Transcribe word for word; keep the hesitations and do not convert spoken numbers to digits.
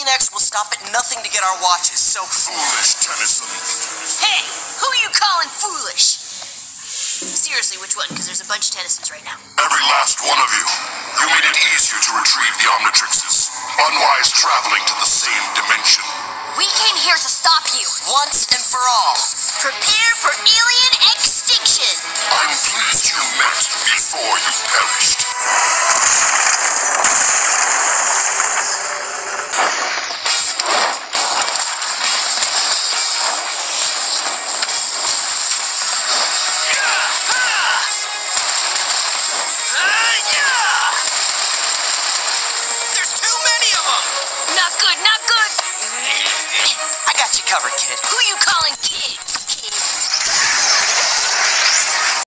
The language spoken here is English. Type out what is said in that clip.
Alien X will stop at nothing to get our watches, so... Foolish Tennyson. Hey, who are you calling foolish? Seriously, which one? Because there's a bunch of Tennysons right now. Every last one of you. You made it easier to retrieve the Omnitrixes. Unwise traveling to the same dimension. We came here to stop you. Once and for all. Prepare for alien X-Tiction. I'm pleased you met before you perished.